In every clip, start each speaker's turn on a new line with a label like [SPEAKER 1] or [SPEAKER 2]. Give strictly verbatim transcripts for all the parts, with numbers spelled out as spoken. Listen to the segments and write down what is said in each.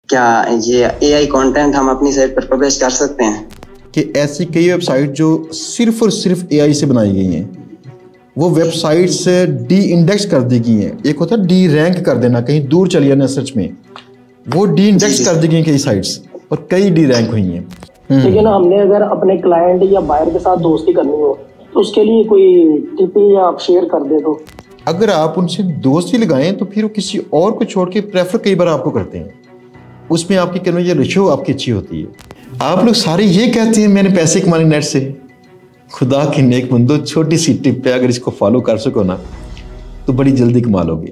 [SPEAKER 1] क्या ये AI content हम अपनी साइट पर पब्लिश कर सकते हैं?
[SPEAKER 2] कि ऐसी कई वेबसाइट जो सिर्फ और सिर्फ एआई से बनाई गई हैं, वो वेबसाइट्स डी इंडेक्स कर दी गई हैं। एक होता है डी रैंक कर देना, कहीं दूर चली जाना सर्च में, वो डी इंडेक्स कर दी गई कई साइट्स और कई डी रैंक हुई हैं।
[SPEAKER 3] लेकिन हमने अगर अपने क्लाइंट या बायर के साथ दोस्ती करनी हो तो उसके लिए कोई टिप या आप शेयर कर दे तो?
[SPEAKER 2] अगर आप उनसे दोस्ती लगाएं तो फिर वो किसी और को छोड़ के प्रेफर कई बार आपको करते हैं, उसमें आपकी कन्वर्जन रेशियो आपकी अच्छी होती है। आप लोग सारे ये कहते हैं मैंने पैसे कमाने नेट से, खुदा की नेक बंदो, छोटी सी टिप पे अगर इसको फॉलो कर सको ना तो बड़ी जल्दी कमा लोगे।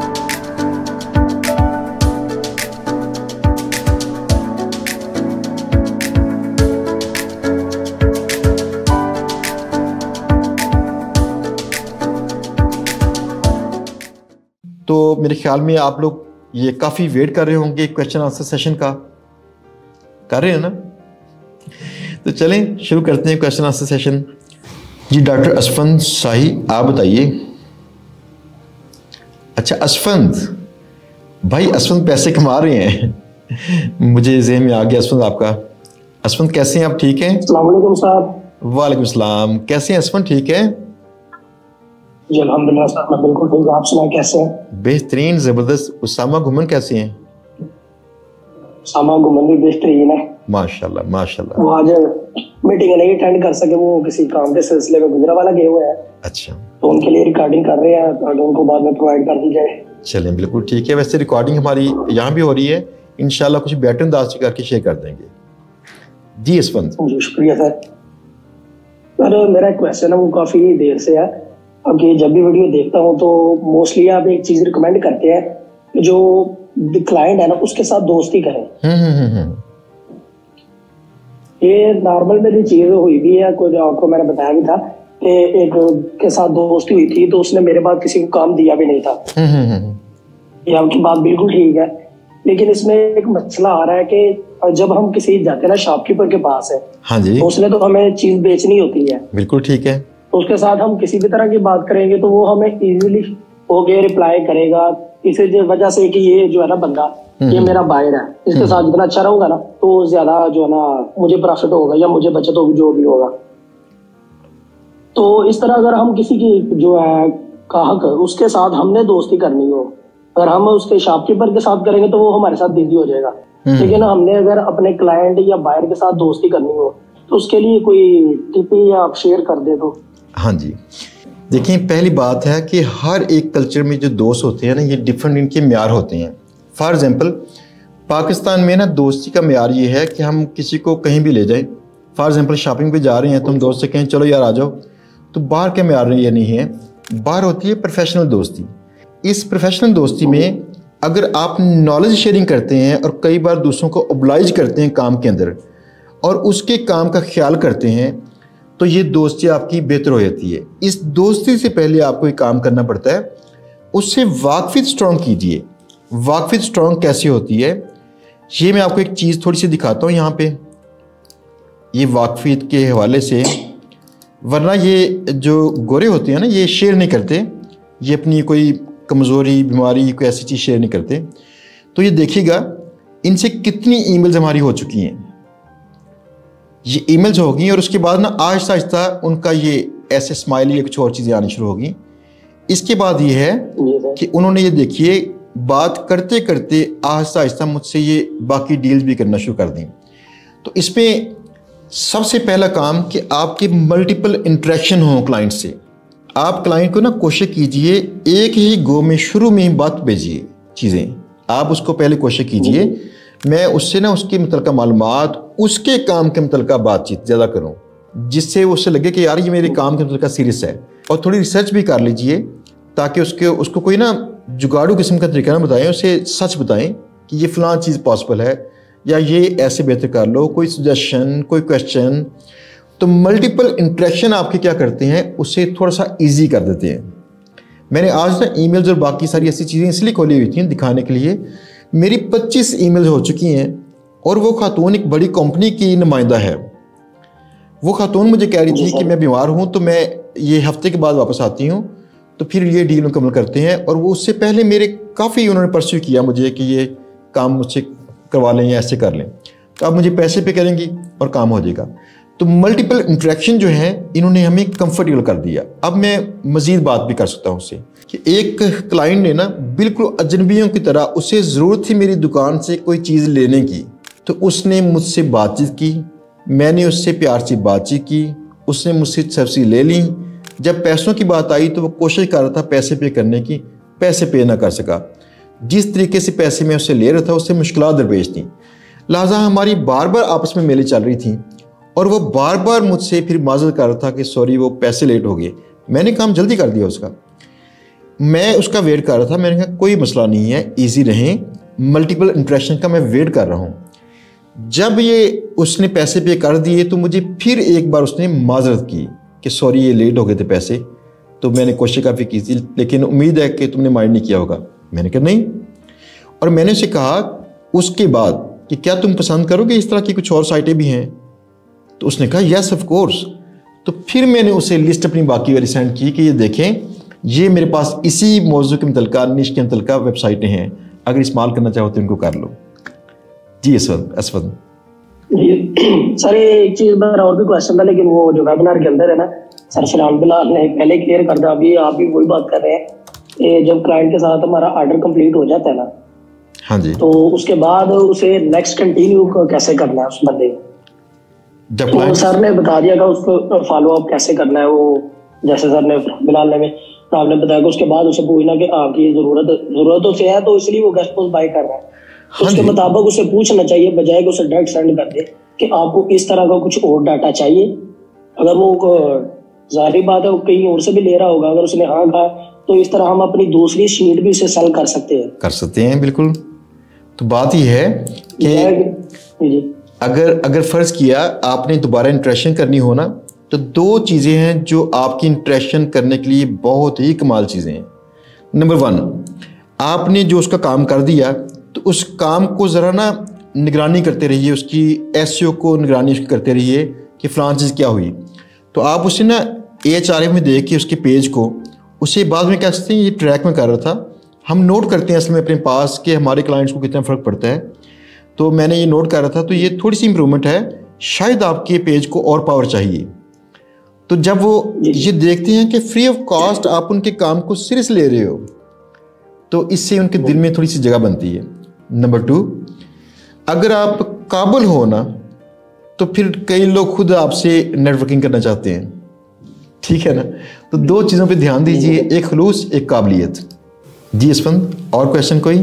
[SPEAKER 2] तो मेरे ख्याल में आप लोग ये काफ़ी वेट कर रहे होंगे क्वेश्चन आंसर सेशन का, कर रहे हैं ना? तो चलें शुरू करते हैं क्वेश्चन आंसर सेशन। जी डॉक्टर असफंद शाही, आप बताइए। अच्छा असफंद भाई, असफंद पैसे कमा रहे हैं मुझे ज़हन में आ गया असफंद आपका। असफंद कैसे हैं आप, ठीक हैं?
[SPEAKER 3] अस्सलाम वालेकुम साहब।
[SPEAKER 2] वालेकुम सलाम, कैसे हैं असफंद, ठीक है?
[SPEAKER 3] जी अल्हम्दुलिल्लाह साहब, मैं बिल्कुल ठीक हूं, आप सुनाएं कैसे हैं?
[SPEAKER 2] बेहतरीन, ज़बरदस्त। उसामा गुमन कैसे हैं?
[SPEAKER 3] उसामा गुमन भी बेहतरीन है
[SPEAKER 2] माशाल्लाह माशाल्लाह।
[SPEAKER 3] वो आज मीटिंग नहीं अटेंड कर सके, वो किसी काम के सिलसिले में गुजरावाला गए हुए हैं।
[SPEAKER 2] अच्छा,
[SPEAKER 3] तो उनके लिए रिकॉर्डिंग कर रहे हैं ताकि उनको बाद में प्रोवाइड कर दी जाए।
[SPEAKER 2] चलें बिल्कुल ठीक है। वैसे रिकॉर्डिंग हमारी यहाँ भी हो रही है, इंशाल्लाह कुछ बेटर अंदाज से करके शेयर कर देंगे। जी इसवंत
[SPEAKER 3] जी शुक्रिया सर। सर मेरा क्वेश्चन है वो काफ़ी देर से है, अब ये जब भी वीडियो देखता हूँ तो मोस्टली आप एक चीज़ रिकमेंड करते हैं कि जो क्लाइंट है ना उसके साथ दोस्ती करें। ये नॉर्मल मेरी चीज़ हुई भी है, कुछ आपको मैंने बताया भी था कि एक के साथ दोस्ती हुई थी तो उसने मेरे बाद किसी को काम दिया भी नहीं था। ये आपकी बात बिल्कुल ठीक है, लेकिन इसमें एक मसला आ रहा है कि जब हम किसी जाते हैं ना शॉपकीपर के पास है,
[SPEAKER 2] हाँ जी,
[SPEAKER 3] तो उसने तो हमें चीज बेचनी होती है।
[SPEAKER 2] बिल्कुल ठीक है।
[SPEAKER 3] तो उसके साथ हम किसी भी तरह की बात करेंगे तो वो हमें इजीली होके रिप्लाई करेगा, इस वजह से कि ये जो है ना बंदा ये मेरा बायर है, इसके साथ जितना अच्छा रहूंगा ना तो ज्यादा जो है ना मुझे प्रॉफिट होगा या मुझे बचत होगी, जो भी होगा। तो इस तरह अगर हम किसी की जो है ग्राहक उसके साथ हमने दोस्ती करनी हो, अगर हम उसके शॉपकीपर के साथ करेंगे तो वो हमारे साथ बिजी हो जाएगा, लेकिन हमने अगर अपने क्लाइंट या बायर के साथ दोस्ती करनी हो तो उसके लिए कोई टिप या आप शेयर कर दे तो?
[SPEAKER 2] हाँ जी, देखिए पहली बात है कि हर एक कल्चर में जो दोस्त होते हैं ना ये डिफरेंट इनके म्यार होते हैं। फॉर एग्जांपल पाकिस्तान में ना दोस्ती का म्यार ये है कि हम किसी को कहीं भी ले जाएं, फॉर एग्जांपल शॉपिंग पे जा रहे हैं तो हम दोस्त से कहें चलो यार आ जाओ, तो बाहर के म्यार ये नहीं है। बाहर होती है प्रोफेशनल दोस्ती। इस प्रोफेशनल दोस्ती में अगर आप नॉलेज शेयरिंग करते हैं और कई बार दूसरों को ओब्लाइज करते हैं काम के अंदर और उसके काम का ख्याल करते हैं तो ये दोस्ती आपकी बेहतर हो जाती है। इस दोस्ती से पहले आपको एक काम करना पड़ता है, उससे वाकफियत स्ट्रॉन्ग कीजिए। वाकफियत स्ट्रॉन्ग कैसी होती है ये मैं आपको एक चीज़ थोड़ी सी दिखाता हूँ यहाँ पे, ये वाकफियत के हवाले से। वरना ये जो गोरे होते हैं ना ये शेयर नहीं करते, ये अपनी कोई कमज़ोरी बीमारी कोई ऐसी चीज़ शेयर नहीं करते। तो ये देखिएगा इनसे कितनी ईमेल्स हमारी हो चुकी हैं, ये ईमेल्स होगी और उसके बाद ना आहिस्ता आहिस्ता उनका ये ऐसे स्माइली या कुछ और चीज़ें आनी शुरू होगी। इसके बाद ये है कि उन्होंने ये देखिए बात करते करते आहिस्ता आहिस्ता मुझसे ये बाकी डील्स भी करना शुरू कर दी। तो इसमें सबसे पहला काम कि आपके मल्टीपल इंटरेक्शन हो क्लाइंट से। आप क्लाइंट को ना कोशिश कीजिए एक ही गो में शुरू में ही बात भेजिए चीज़ें, आप उसको पहले कोशिश कीजिए मैं उससे ना उसके मुतल्लिका मालूमात उसके काम के मुतल्लिका बातचीत ज़्यादा करूँ, जिससे उससे लगे कि यार ये मेरे काम के मुतल्लिका सीरियस है। और थोड़ी रिसर्च भी कर लीजिए ताकि उसके उसको कोई ना जुगाड़ू किस्म का तरीका ना बताएं, उसे सच बताएं कि ये फ़लाँ चीज़ पॉसिबल है या ये ऐसे बेहतर कर लो, कोई सजेशन कोई क्वेश्चन। तो मल्टीपल इंटरेक्शन आपके क्या करते हैं उसे थोड़ा सा ईजी कर देते हैं। मैंने आज ना ईमेल्स और बाकी सारी ऐसी चीज़ें इसलिए खोली हुई थी दिखाने के लिए। मेरी पच्चीस ईमेल्स हो चुकी हैं और वो खातून एक बड़ी कंपनी की नुमाइंदा है। वो खातून मुझे कह रही थी कि मैं बीमार हूँ तो मैं ये हफ्ते के बाद वापस आती हूँ, तो फिर ये डील मुकम्मल करते हैं। और वो उससे पहले मेरे काफ़ी उन्होंने परस्यू किया मुझे कि ये काम मुझसे करवा लें या ऐसे कर लें, तो आप मुझे पैसे पे करेंगी और काम हो जाएगा। तो मल्टीपल इंट्रैक्शन जो है इन्होंने हमें कंफर्टेबल कर दिया। अब मैं मज़ीद बात भी कर सकता हूँ उससे कि एक क्लाइंट ने ना बिल्कुल अजनबियों की तरह, उसे ज़रूरत थी मेरी दुकान से कोई चीज़ लेने की, तो उसने मुझसे बातचीत की, मैंने उससे प्यार से बातचीत की, उसने मुझसे सब्सिडी ले ली। जब पैसों की बात आई तो वो कोशिश कर रहा था पैसे पे करने की, पैसे पे ना कर सका। जिस तरीके से पैसे मैं उससे ले रहा था उससे मुश्किलात दरपेश थी, लिहाजा हमारी बार बार आपस में मेले चल रही थी और वो बार बार मुझसे फिर माजर कर रहा था कि सॉरी वो पैसे लेट हो गए। मैंने काम जल्दी कर दिया उसका, मैं उसका वेट कर रहा था। मैंने कहा कोई मसला नहीं है, ईजी रहें, मल्टीपल इंट्रैक्शन का मैं वेट कर रहा हूँ। जब ये उसने पैसे पे कर दिए तो मुझे फिर एक बार उसने माजरत की कि सॉरी ये लेट हो गए थे पैसे, तो मैंने कोशिश काफ़ी की थी लेकिन उम्मीद है कि तुमने माइंड नहीं किया होगा। मैंने कहा नहीं, और मैंने उसे कहा उसके बाद कि क्या तुम पसंद करोगे इस तरह की कुछ और साइटें भी हैं, तो उसने कहा यस ऑफ कोर्स। तो फिर मैंने उसे लिस्ट अपनी बाकी वाली सेंड की कि ये देखें, ये मेरे पास इसी मौजू के मुतल्लिका, निश के मुतल्लिका वेबसाइटें हैं, अगर इस्तेमाल करना चाहो तो इनको कर लो। जी असवद असवद
[SPEAKER 3] सर एक चीज पर और भी क्वेश्चन था, लेकिन वो जो वेबिनार के अंदर है ना सर फिलहाल बिलाल ने पहले क्लियर कर दिया, अभी आप भी वही बात कर रहे हैं कि जब क्लाइंट के साथ हमारा ऑर्डर कंप्लीट हो जाता है ना,
[SPEAKER 2] हाँ जी,
[SPEAKER 3] तो उसके बाद उसे नेक्स्ट कंटिन्यू कैसे करना है उस बंदे को,
[SPEAKER 2] जब
[SPEAKER 3] तो सर ने बता दिया था उसको फॉलो अप कैसे करना है। वो जैसे सर ने बिलाल ने आपने बताया कि उसके बाद उसे पूछना कि आपकी जरूरत जरूरतों से है तो इसलिए वो गेस्ट पोस्ट बाय कर रहा है, तो
[SPEAKER 2] हाँ
[SPEAKER 3] उसके मुताबिक उसे पूछना चाहिए बजाय कि उसे डायरेक्ट सेंड कर दे कि आपको इस तरह का कुछ और डाटा चाहिए। अगर वो जाहिर बात है वो कहीं और से भी ले रहा होगा, अगर उसने हाँ कहा तो इस तरह हम अपनी दूसरी शीट भी उसे सेल कर सकते हैं
[SPEAKER 2] कर सकते हैं बिल्कुल। तो बात यह है कि अगर अगर फ़र्ज़ किया आपने दोबारा इंट्रैक्शन करनी हो ना, तो दो चीज़ें हैं जो आपकी इंट्रैक्शन करने के लिए बहुत ही कमाल चीज़ें हैं। नंबर वन, आपने जो उसका काम कर दिया तो उस काम को ज़रा ना निगरानी करते रहिए, उसकी एसईओ को निगरानी उसकी करते रहिए कि फ़लाँ चीज़ क्या हुई। तो आप उसे ना एच आर एफ में देख के उसके पेज को उसे बाद में कह सकते हैं ये ट्रैक में कर रहा था। हम नोट करते हैं असल में अपने पास कि हमारे क्लाइंट्स को कितना फ़र्क पड़ता है, तो मैंने ये नोट कर रहा था, तो ये थोड़ी सी इम्प्रूवमेंट है, शायद आपके पेज को और पावर चाहिए। तो जब वो ये देखते हैं कि फ्री ऑफ कॉस्ट आप उनके काम को सीरियस ले रहे हो, तो इससे उनके दिल में थोड़ी सी जगह बनती है। नंबर टू, अगर आप काबिल हो ना तो फिर कई लोग खुद आपसे नेटवर्किंग करना चाहते हैं, ठीक है ना। तो दो चीज़ों पे ध्यान दीजिए, एक खुलूस, एक काबिलियत। जी असफंद, और क्वेश्चन कोई?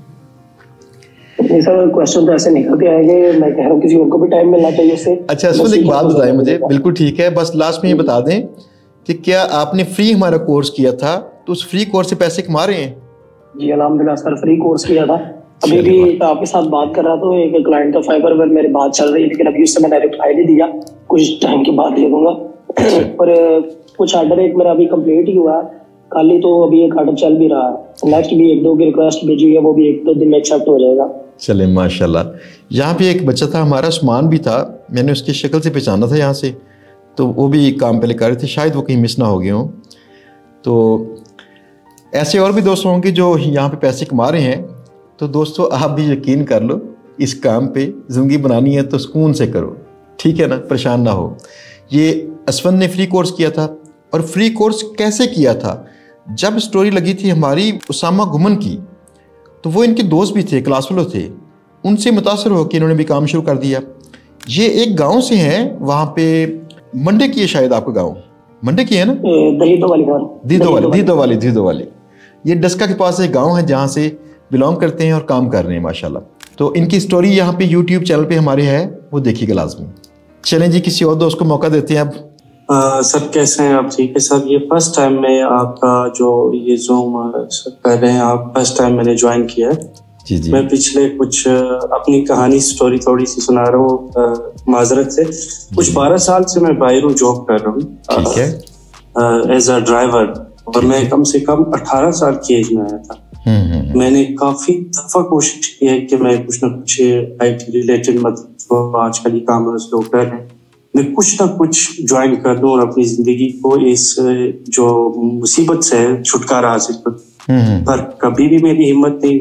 [SPEAKER 3] नहीं सर, क्वेश्चन तो ऐसे निकलते आएंगे, मैं कह रहा हूँ किसी और को भी टाइम मिलना चाहिए उससे।
[SPEAKER 2] अच्छा असफंद, एक बात बताएं मुझे, बिल्कुल ठीक है, बस लास्ट में ये बता दें कि क्या आपने फ्री हमारा कोर्स किया था तो उस फ्री कोर्स से पैसे कमा रहे हैं?
[SPEAKER 3] जी अल्हम्दुलिल्लाह सर, फ्री कोर्स किया था। अभी भी आपके साथ बात कर रहा था, एक क्लाइंट का फाइबर पर मेरी बात चल रही है, लेकिन अभी उससे मैंने रिप्लाई नहीं दिया, कुछ टाइम के बाद दे दूंगा। और कुछ ऑर्डर एक मेरा अभी कंप्लीट ही हुआ है, कल ही, तो अभी एक ऑर्डर चल भी रहा है। नेक्स्ट भी एक दो की रिक्वेस्ट भेजी है, वो भी एक दो दिन में एक्सेप्ट हो जाएगा।
[SPEAKER 2] चले माशाल्लाह। यहाँ पे एक बच्चा था हमारा, उस्मान भी था, मैंने उसकी शक्ल से पहचाना था यहाँ से, तो वो भी काम पहले कर रहे थे, शायद वो कहीं मिस ना हो गए हों। तो ऐसे और भी दोस्त होंगे जो यहाँ पे पैसे कमा रहे हैं। तो दोस्तों आप भी यकीन कर लो, इस काम पे ज़िंदगी बनानी है तो सुकून से करो, ठीक है ना, परेशान ना हो। ये असफंद ने फ्री कोर्स किया था, और फ्री कोर्स कैसे किया था, जब स्टोरी लगी थी हमारी उसामा गुमन की, तो वो इनके दोस्त भी थे, क्लास फेलो थे, उनसे मुतासर होकर इन्होंने भी काम शुरू कर दिया। ये एक गांव से हैं, वहाँ पे मंडे की है शायद आपका गांव, मंडे की है ना,
[SPEAKER 3] दीदो वाली
[SPEAKER 2] दीदो वाली दीदो वाली दीदो वाली ये डस्का के पास एक गांव है जहाँ से बिलोंग करते हैं और काम कर रहे हैं माशाल्लाह। तो इनकी स्टोरी यहाँ पे यूट्यूब चैनल पे हमारे है, वो देखिएगा लाजमी। चलें जी, किसी और दोस्त को मौका देते हैं अब।
[SPEAKER 4] आ, सर कैसे हैं आप? ठीक है सर, ये फर्स्ट टाइम में आपका जो ये जूम कर रहे हैं आप, फर्स्ट टाइम मैंने ज्वाइन किया है।
[SPEAKER 2] जी जी।
[SPEAKER 4] मैं पिछले कुछ अपनी कहानी स्टोरी थोड़ी सी सुना रहा हूँ माजरत से। कुछ बारह साल से मैं बाहर जॉब कर रहा हूँ,
[SPEAKER 2] ठीक है,
[SPEAKER 4] एज अ ड्राइवर, और मैं कम से कम अठारह साल की एज में आया था। मैंने काफी दफा कोशिश की है कि मैं कुछ ना कुछ आईटी रिलेटेड, मतलब आजकल ही काम लोग कर रहे हैं, मैं कुछ ना कुछ ज्वाइन कर दूं और अपनी जिंदगी को इस जो मुसीबत से छुटकारा हासिल करूं, पर कभी भी मेरी हिम्मत नहीं हुई।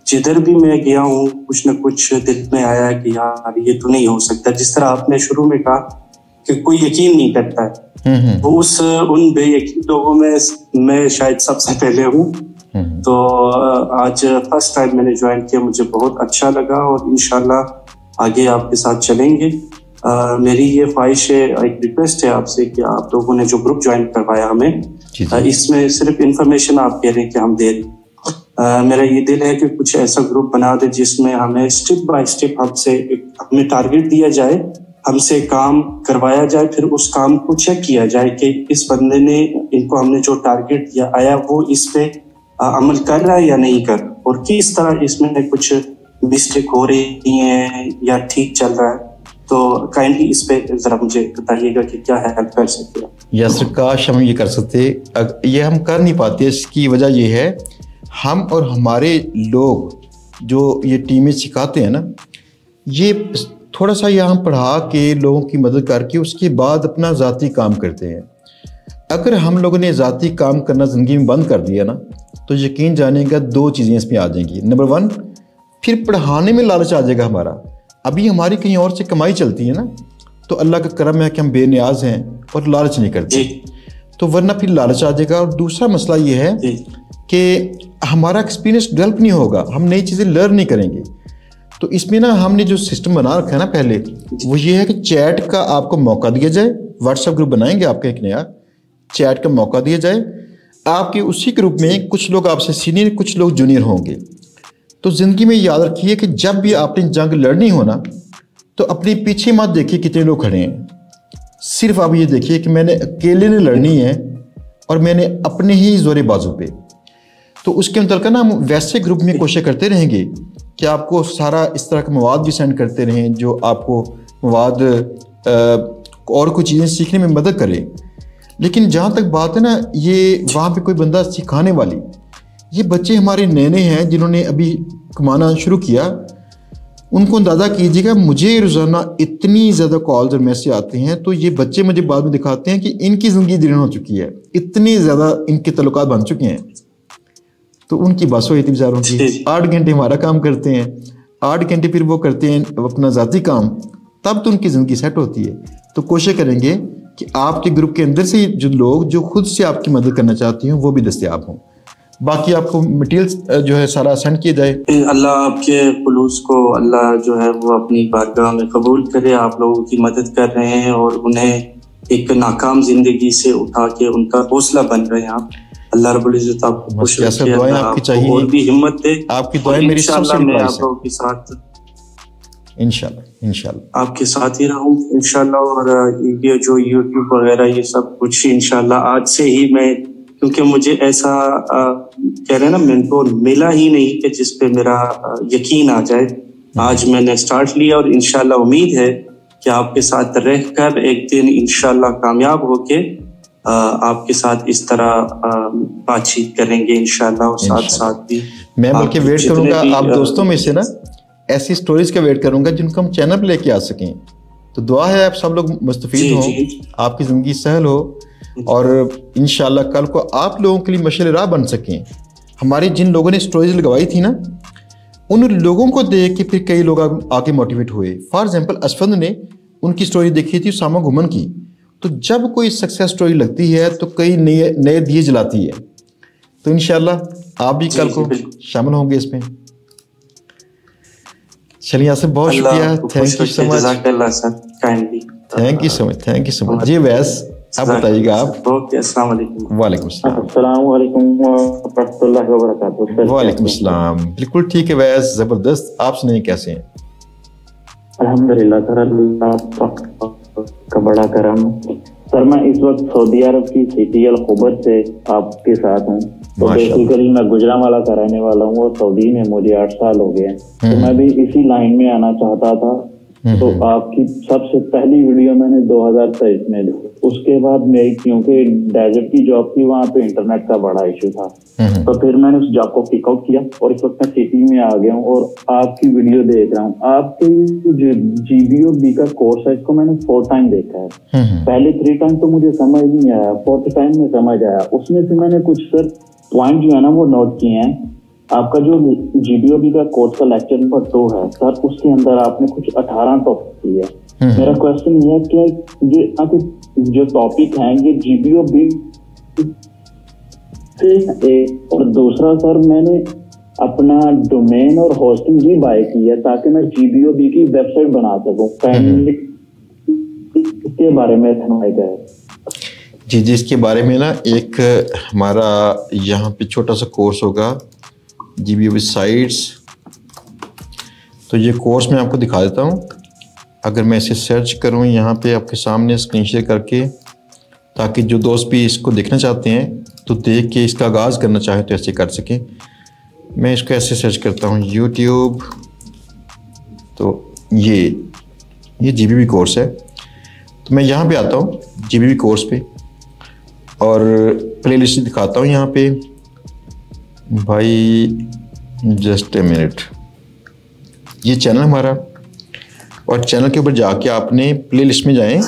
[SPEAKER 4] जिधर भी मैं गया हूँ कुछ न कुछ दिल में आया कि यार ये तो नहीं हो सकता। जिस तरह आपने शुरू में कहा कि कोई यकीन नहीं करता है, तो उस उन बेयकीन लोगों में मैं शायद सबसे पहले हूँ। तो आज फर्स्ट टाइम मैंने ज्वाइन किया, मुझे बहुत अच्छा लगा और इंशाल्लाह आगे आपके साथ चलेंगे। आ, मेरी ये ख्वाहिश है, एक रिक्वेस्ट है आपसे कि आप लोगों ने जो ग्रुप ज्वाइन करवाया हमें, आ, इसमें सिर्फ इंफॉर्मेशन आप कह रहे हैं कि हम दे दें। Uh, मेरा ये दिल है कि कुछ ऐसा ग्रुप बना दे जिसमें हमें स्टेप बाय स्टेप हमसे हमें टारगेट दिया जाए, हमसे काम करवाया जाए, फिर उस काम को चेक किया जाए कि इस बंदे ने, इनको हमने जो टारगेट दिया आया वो इस पे अमल कर रहा है या नहीं कर, और किस तरह इसमें कुछ मिस्टेक हो रही है या ठीक चल रहा है। तो काइंडली इस पे जरा मुझे बताइएगा कि क्या हेल्प कर सकते हैं।
[SPEAKER 2] यासर, काश हम ये कर सकते, ये हम कर नहीं पाते। इसकी वजह ये है, हम और हमारे लोग जो ये टीमें सिखाते हैं ना, ये थोड़ा सा यहाँ पढ़ा के लोगों की मदद करके उसके बाद अपना ज़ाती काम करते हैं। अगर हम लोगों ने ज़ाती काम करना ज़िंदगी में बंद कर दिया ना, तो यकीन जानेगा दो चीज़ें इसमें आ जाएंगी। नंबर वन, फिर पढ़ाने में लालच आ जाएगा हमारा। अभी हमारी कहीं और से कमाई चलती है ना, तो अल्लाह का करम है कि हम बेनियाज हैं और लालच नहीं करते, तो वरना फिर लालच आ जाएगा। और दूसरा मसला ये है कि हमारा एक्सपीरियंस डेवलप नहीं होगा, हम नई चीज़ें लर्न नहीं करेंगे। तो इसमें ना हमने जो सिस्टम बना रखा है ना पहले, वो ये है कि चैट का आपको मौका दिया जाए। व्हाट्सएप ग्रुप बनाएंगे आपका एक नया, चैट का मौका दिया जाए। आपके उसी ग्रुप में कुछ लोग आपसे सीनियर, कुछ लोग जूनियर होंगे। तो ज़िंदगी में याद रखिए कि जब भी आपने जंग लड़नी हो ना, तो अपने पीछे मत देखिए कितने लोग खड़े हैं। सिर्फ आप ये देखिए कि मैंने अकेले ने लड़नी है और मैंने अपने ही जोरे बाजू पे। तो उसके मतलब ना हम वैसे ग्रुप में कोशिश करते रहेंगे कि आपको सारा इस तरह का मवाद भी सेंड करते रहें जो आपको मवाद और कुछ चीज़ें सीखने में मदद करे। लेकिन जहाँ तक बात है ना, ये वहाँ पे कोई बंदा सिखाने वाली, ये बच्चे हमारे नए नए हैं जिन्होंने अभी कमाना शुरू किया, उनको अंदाज़ा कीजिएगा। मुझे रोज़ाना इतनी ज़्यादा कॉल्स और मैसेज आते हैं, तो ये बच्चे मुझे बाद में दिखाते हैं कि इनकी ज़िंदगी दीन हो चुकी है, इतनी ज़्यादा इनके तल्लुकात बन चुके हैं। तो उनकी बस हुई थी बेचारों की। आठ घंटे हमारा काम करते हैं, आठ घंटे फिर वो करते हैं अपना ज़ाती काम, तब तो उनकी ज़िंदगी सेट होती है। तो कोशिश करेंगे कि आपके ग्रुप के अंदर से जो लोग जो खुद से आपकी मदद करना चाहती हैं वो भी दस्तयाब हों। बाकी आपको मटेरियल जो है सारा सेंड किया जाए।
[SPEAKER 4] अल्लाह आपके खुलूस को अल्लाह जो है वो अपनी बारगाह में कबूल करे। आप लोगों की मदद कर रहे हैं और उन्हें एक नाकाम जिंदगी से उठा के उनका हौसला बन रहे हैं आप। अल्लाह रब्बुल इज्जत आपको खुश रखे,
[SPEAKER 2] दुआएं आपकी चाहिए
[SPEAKER 4] और भी हिम्मत दे।
[SPEAKER 2] आपकी दुआएं मेरी सबसे बड़ी
[SPEAKER 4] मैं आप लोगों के साथ
[SPEAKER 2] इंशाल्लाह इंशाल्लाह
[SPEAKER 4] आपके साथ ही रहूं इंशाल्लाह। और ये जो यूट्यूब वगैरह ये सब कुछ इंशाल्लाह आज से ही मैं, क्योंकि मुझे ऐसा आ, कह रहे हैं ना, मेरे को मिला ही नहीं कि जिस पे मेरा आ, यकीन आ जाए। आज मैंने स्टार्ट लिया और इंशाल्लाह उम्मीद है कि आपके साथ रहकर एक दिन इंशाल्लाह कामयाब होके आ, आपके साथ इस तरह बातचीत करेंगे इंशाल्लाह। और साथ साथ भी
[SPEAKER 2] मैं बल्कि वेट करूंगा आप दोस्तों में से ना ऐसी स्टोरीज का वेट करूंगा जिनको हम चैनल पे लेके आ सकें। तो दुआ है आप सब लोग मुस्तफीद हों, आपकी ज़िंदगी सहल हो और इंशाल्लाह कल को आप लोगों के लिए मशल राह बन सकें। हमारे जिन लोगों ने स्टोरीज लगवाई थी ना, उन लोगों को देख के फिर कई लोग आगे मोटिवेट हुए। फॉर एग्जांपल असफंद ने उनकी स्टोरी देखी थी उसामा घुमन की। तो जब कोई सक्सेस स्टोरी लगती है तो कई नए नए दिए जलाती है। तो इंशाल्लाह आप भी कल को शामिल होंगे इसमें। चलिए यहाँ से बहुत शुक्रिया, thank you so much, thank you so much, thank you so much. जी वैस आप बताइएगा आप।
[SPEAKER 4] ओके, अस्सलाम वालेकुम।
[SPEAKER 2] वालेकुम अस्सलाम।
[SPEAKER 5] अस्सलाम वालेकुम व रहमतुल्लाहि व बरकातहू।
[SPEAKER 2] वालेकुम अस्सलाम। बिल्कुल ठीक है वैस, जबरदस्त। आप सुनाइए कैसे हैं?
[SPEAKER 5] अल्हम्दुलिल्लाह सर, अल्लाह का बड़ा करम। सर मैं इस वक्त सऊदी अरब की सिटी अल खुबर से आपके साथ हूँ। तो बेसिकली मैं गुजरांवाला का रहने वाला हूँ और सऊदी में मुझे आठ साल हो गए। तो मैं भी इसी लाइन में आना चाहता था। तो आपकी सबसे पहली वीडियो मैंने दो हज़ार तेईस में देखी। उसके बाद मेरी, क्योंकि डेजर्ट की जॉब थी, वहाँ पे इंटरनेट का बड़ा इशू था, तो फिर मैंने उस जॉब को पिक आउट किया और इस वक्त मैं सिटी में आ गया हूँ और आपकी वीडियो देख रहा हूँ। आपके जो जीबीओ बी का कोर्स है इसको मैंने फोर टाइम देखा है। पहले थ्री टाइम तो मुझे समझ नहीं आया, फोर्थ टाइम में समझ आया। उसमें से मैंने कुछ सर पॉइंट जो है ना वो नोट किए हैं। आपका जो जीबीओबी का कोर्स का लेक्चर नंबर दो है सर, उसके अंदर आपने कुछ अठारह टॉपिक दिए है। मेरा क्वेश्चन ये है कि ये आपके जो टॉपिक हैं ये जीबीओबी से, और दूसरा सर मैंने अपना डोमेन और होस्टिंग भी बाय की है ताकि मैं जीबीओबी की वेबसाइट बना सकूं। इसके बारे में सुनाई है
[SPEAKER 2] जी जी इसके बारे में ना एक हमारा यहाँ पे छोटा सा कोर्स होगा जीबीओबी साइट्स। तो ये कोर्स मैं आपको दिखा देता हूँ। अगर मैं इसे सर्च करूँ यहाँ पे आपके सामने स्क्रीन शेयर करके, ताकि जो दोस्त भी इसको देखना चाहते हैं तो देख के इसका आगाज़ करना चाहें तो ऐसे कर सकें। मैं इसको ऐसे सर्च करता हूँ यूट्यूब, तो ये ये जीबीओबी कोर्स है। तो मैं यहाँ पे आता हूँ जीबीओबी कोर्स पे और प्लेलिस्ट दिखाता हूँ यहाँ पे भाई। जस्ट ए मिनट, ये चैनल हमारा, और चैनल के ऊपर जाके आपने प्लेलिस्ट में जाएं।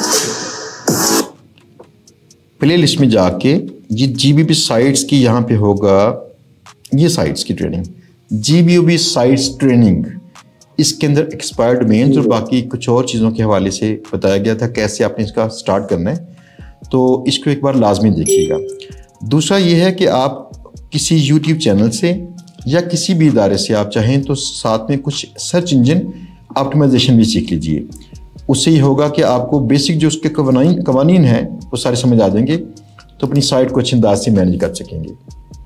[SPEAKER 2] प्लेलिस्ट में जाके ये जीबीओबी साइट्स की यहाँ पे होगा ये साइट्स की ट्रेनिंग, जीबीओबी साइट्स ट्रेनिंग। इसके अंदर एक्सपायर्ड डोमेन्स और बाकी कुछ और चीज़ों के हवाले से बताया गया था कैसे आपने इसका स्टार्ट करना है। तो इसको एक बार लाजमी देखिएगा। दूसरा ये है कि आप किसी यूट्यूब चैनल से या किसी भी इदारे से आप चाहें तो साथ में कुछ सर्च इंजन ऑप्टिमाइजेशन भी सीख लीजिए। उससे ये होगा कि आपको बेसिक जो उसके कवानीन कवानीन हैं वो सारे समझ आ जाएंगे, तो अपनी साइट को अच्छे अंदाज से मैनेज कर सकेंगे।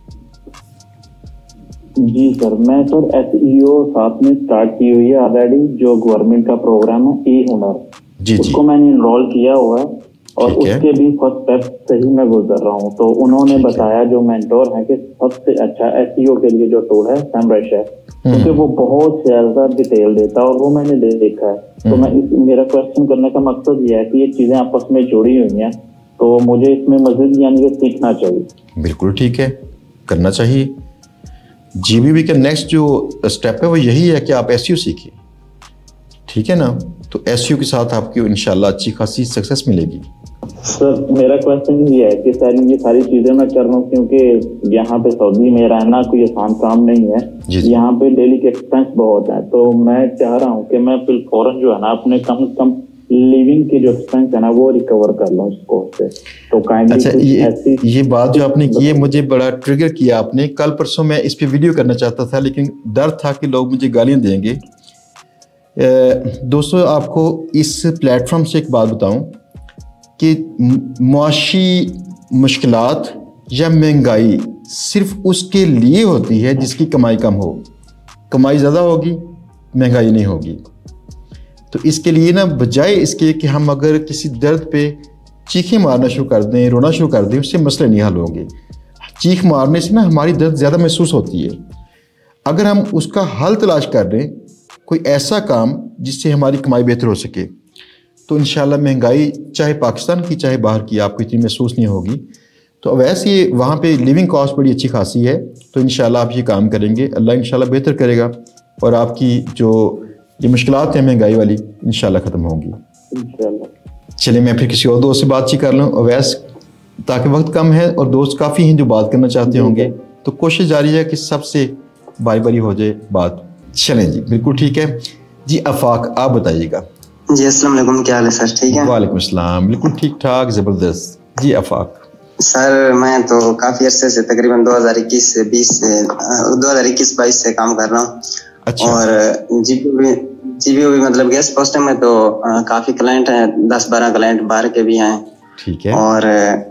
[SPEAKER 5] जी सर, मैं सर एसईओ साथ में स्टार्ट की हुई है ऑलरेडी, जो गवर्नमेंट का प्रोग्राम है ई हुनर,
[SPEAKER 2] जी जी
[SPEAKER 5] उसको मैंने इनरोल किया हुआ है और उसके भी फर्स्ट स्टेप से ही मैं गुजर रहा हूँ। तो उन्होंने बताया जो मेंटोर है कि सबसे अच्छा एसईओ के लिए जो टूल है सेमरश है, क्योंकि वो बहुत ज्यादा डिटेल देता है और वो मैंने दे देखा है। तो मैं इस मेरा क्वेश्चन करने का मकसद ये है कि ये चीजें आपस में जुड़ी हुई हैं, तो मुझे इसमें मजीद यानी कि सीखना चाहिए।
[SPEAKER 2] बिल्कुल ठीक है, करना चाहिए। जीबीओबी का नेक्स्ट जो स्टेप है वो यही है कि आप एसईओ सीखिए, ठीक है ना। तो एसईओ के साथ आपकी इंशाल्लाह अच्छी खासी सक्सेस मिलेगी।
[SPEAKER 5] सर मेरा क्वेश्चन ये है कि सर ये सारी चीजें मैं कर रहा हूँ क्योंकि यहाँ पे सऊदी में रहना कोई आसान काम नहीं है, यहाँ पे डेली के एक्सपेंस बहुत है। तो मैं चाह रहा हूँ कि मैं फिर फौरन जो है ना अपने कम से कम लिविंग के जो एक्सपेंस है ना वो रिकवर कर लूँ उस कोर्स से। तो काइंडली
[SPEAKER 2] अच्छा, ये ये बात जो आपने की है मुझे बड़ा ट्रिगर किया आपने। कल परसों मैं इस पे वीडियो करना चाहता था लेकिन डर था कि लोग मुझे गालियाँ देंगे। दोस्तों आपको इस प्लेटफॉर्म से एक बात बताऊं कि मुआशी मुश्किलात या महंगाई सिर्फ उसके लिए होती है जिसकी कमाई कम हो। कमाई ज़्यादा होगी, महंगाई नहीं होगी। तो इसके लिए ना बजाय इसके कि हम अगर किसी दर्द पे चीखें मारना शुरू कर दें, रोना शुरू कर दें, उससे मसले नहीं हल होंगे। चीख मारने से ना हमारी दर्द ज़्यादा महसूस होती है। अगर हम उसका हल तलाश कर दें, कोई ऐसा काम जिससे हमारी कमाई बेहतर हो सके, तो इंशाल्लाह महंगाई चाहे पाकिस्तान की चाहे बाहर की आपको इतनी महसूस नहीं होगी। तो वैसे ये वहाँ पे लिविंग कॉस्ट बड़ी अच्छी खासी है। तो इंशाल्लाह आप ये काम करेंगे, अल्लाह इंशाल्लाह बेहतर करेगा और आपकी जो ये मुश्किलात हैं महंगाई वाली इंशाल्लाह ख़त्म होंगी इंशाल्लाह। चलिए मैं फिर किसी और दोस्त से बातचीत कर लूँ अवैस, ताकि वक्त कम है और दोस्त काफ़ी हैं जो बात करना चाहते होंगे। तो कोशिश जारी है कि सबसे बारी बारी हो जाए बात। चलें जी, बिल्कुल ठीक है जी। आफाक आप बताइएगा।
[SPEAKER 1] जी अस्सलाम वालेकुम, क्या हाल है सर? ठीक है।
[SPEAKER 2] वालेकुम अस्सलाम, बिल्कुल ठीक ठाक, ज़बरदस्त जी। आफाक
[SPEAKER 1] सर मैं तो काफ़ी अरसे से तकरीबन दो हज़ार इक्कीस से बीस से दो हज़ार इक्कीस बाईस से काम कर रहा हूँ।
[SPEAKER 2] अच्छा।
[SPEAKER 1] और जीबीओबी जीबीओबी मतलब गेस्ट पोस्टिंग में तो आ, काफ़ी क्लाइंट हैं, दस बारह क्लाइंट बाहर के भी हैं, ठीक है, और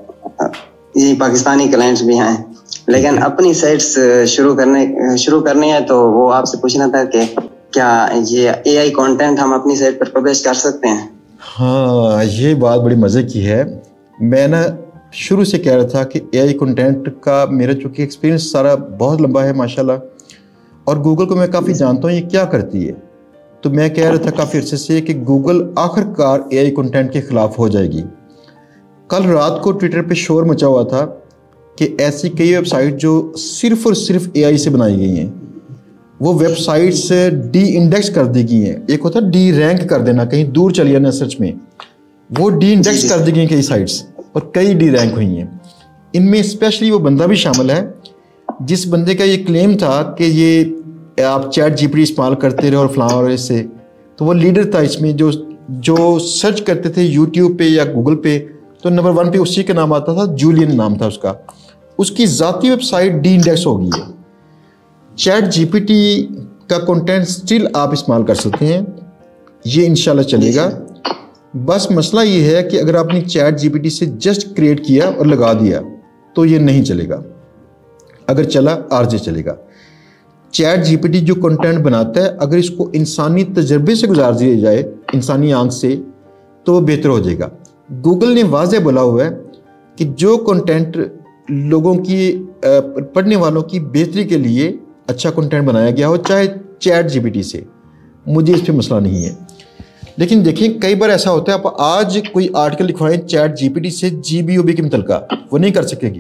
[SPEAKER 1] ये पाकिस्तानी क्लाइंट्स भी हैं। लेकिन अपनी साइट्स शुरू करने शुरू करनी है तो वो आपसे पूछना था कि क्या ये एआई कंटेंट हम अपनी साइट पर पब्लिश कर सकते हैं?
[SPEAKER 2] हाँ, ये बात बड़ी मज़े की है। मैं ना शुरू से कह रहा था कि एआई कंटेंट का मेरा चूँकि एक्सपीरियंस सारा बहुत लंबा है माशाल्लाह, और गूगल को मैं काफ़ी जानता हूँ ये क्या करती है। तो मैं कह रहा था काफ़ी अर्से से कि गूगल आखिरकार एआई कंटेंट के ख़िलाफ़ हो जाएगी। कल रात को ट्विटर पे शोर मचा हुआ था कि ऐसी कई वेबसाइट जो सिर्फ और सिर्फ एआई से बनाई गई हैं, वो वेबसाइट्स डी इंडेक्स कर दी गई हैं। एक होता है डी रैंक कर देना, कहीं दूर चली जाना सर्च में, वो डी इंडेक्स कर दी गई कई साइट्स और कई डी रैंक हुई हैं। इनमें स्पेशली वो बंदा भी शामिल है जिस बंदे का ये क्लेम था कि ये आप चैट जीपीटी इस्तेमाल करते रहे और फलां और इससे, तो वो लीडर था इसमें। जो जो सर्च करते थे यूट्यूब पे या गूगल पे तो नंबर वन पे उसी का नाम आता था, जूलियन नाम था उसका। उसकी ज़ाती वेबसाइट डी इंडेक्स हो गई है। चैट जीपीटी का कंटेंट स्टिल आप इस्तेमाल कर सकते हैं, ये इंशाल्लाह चलेगा। बस मसला ये है कि अगर आपने चैट जीपीटी से जस्ट क्रिएट किया और लगा दिया तो ये नहीं चलेगा। अगर चला आरजे चलेगा। चैट जीपीटी जो कंटेंट बनाता है, अगर इसको इंसानी तजर्बे से गुजार दिया जाए, इंसानी आंख से, तो वो बेहतर हो जाएगा। गूगल ने वाज़ेह बोला हुआ है कि जो कंटेंट लोगों की, पढ़ने वालों की बेहतरी के लिए अच्छा कंटेंट बनाया गया हो, चाहे चैट जीपीटी से, मुझे इस पर मसला नहीं है। लेकिन देखिए कई बार ऐसा होता है, आप आज कोई आर्टिकल लिखवाएं चैट जीपीटी से जी बी ओ बी के मुतलका, वो नहीं कर सकेगी,